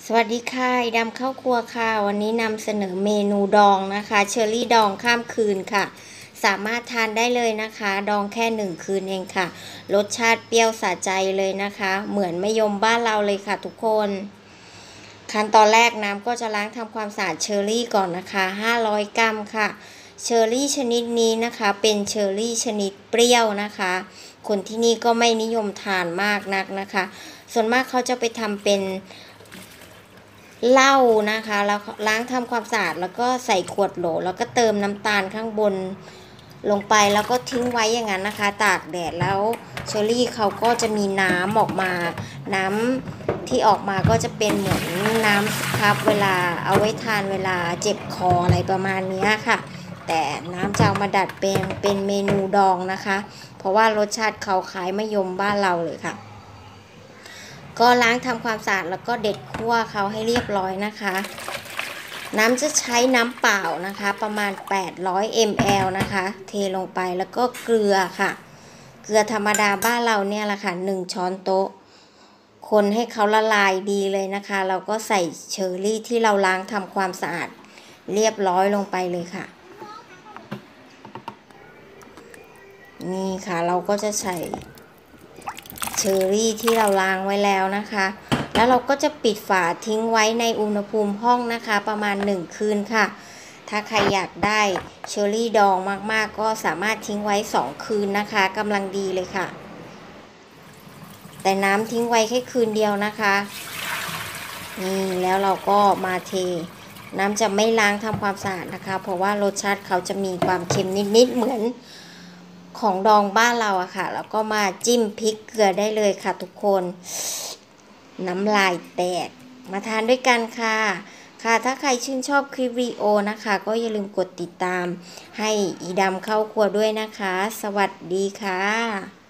สวัสดีค่ะดำเข้าครัวค่ะวันนี้นำเสนอเมนูดองนะคะเชอร์รี่ดองข้ามคืนค่ะสามารถทานได้เลยนะคะดองแค่1 คืนเองค่ะรสชาติเปรี้ยวสะใจเลยนะคะเหมือนมะยมบ้านเราเลยค่ะทุกคนขั้นตอนแรกน้ำก็จะล้างทำความสะอาดเชอร์รี่ก่อนนะคะ500 กรัมค่ะเชอร์รี่ชนิดนี้นะคะเป็นเชอร์รี่ชนิดเปรี้ยวนะคะคนที่นี่ก็ไม่นิยมทานมากนักนะคะส่วนมากเขาจะไปทำเป็นเหล้านะคะแล้วล้างทำความสะอาดแล้วก็ใส่ขวดโหลแล้วก็เติมน้ำตาลข้างบนลงไปแล้วก็ทิ้งไว้อย่างนั้นนะคะตากแดดแล้วเชอร์รี่เขาก็จะมีน้ำออกมาน้ำที่ออกมาก็จะเป็นเหมือนน้ำสครับเวลาเอาไว้ทานเวลาเจ็บคออะไรประมาณนี้ค่ะแต่น้ำจะเอามาดัดเป็นเมนูดองนะคะเพราะว่ารสชาติเขาคล้ายมะยมบ้านเราเลยค่ะก็ล้างทำความสะอาดแล้วก็เด็ดคั่วเขาให้เรียบร้อยนะคะน้ำจะใช้น้ำเปล่านะคะประมาณ800 ml นะคะเทลงไปแล้วก็เกลือค่ะเกลือธรรมดาบ้านเราเนี่ยแหละค่ะ1 ช้อนโต๊ะคนให้เขาละลายดีเลยนะคะเราก็ใส่เชอร์รี่ที่เราล้างทำความสะอาดเรียบร้อยลงไปเลยค่ะนี่ค่ะเราก็จะใส่เชอร์รี่ที่เราล้างไว้แล้วนะคะแล้วเราก็จะปิดฝาทิ้งไว้ในอุณหภูมิห้องนะคะประมาณ1 คืนค่ะถ้าใครอยากได้เชอร์รี่ดองมากๆก็สามารถทิ้งไว้2 คืนนะคะกำลังดีเลยค่ะแต่น้ำทิ้งไว้แค่คืนเดียวนะคะนี่แล้วเราก็มาเทน้ำจะไม่ล้างทำความสะอาดนะคะเพราะว่ารสชาติเขาจะมีความเค็มนิดๆเหมือนของดองบ้านเราอะค่ะแล้วก็มาจิ้มพริกเกลือได้เลยค่ะทุกคนน้ำลายแตกมาทานด้วยกันค่ะถ้าใครชื่นชอบคลิปวิดีโอนะคะก็อย่าลืมกดติดตามให้อีดำเข้าครัวด้วยนะคะสวัสดีค่ะ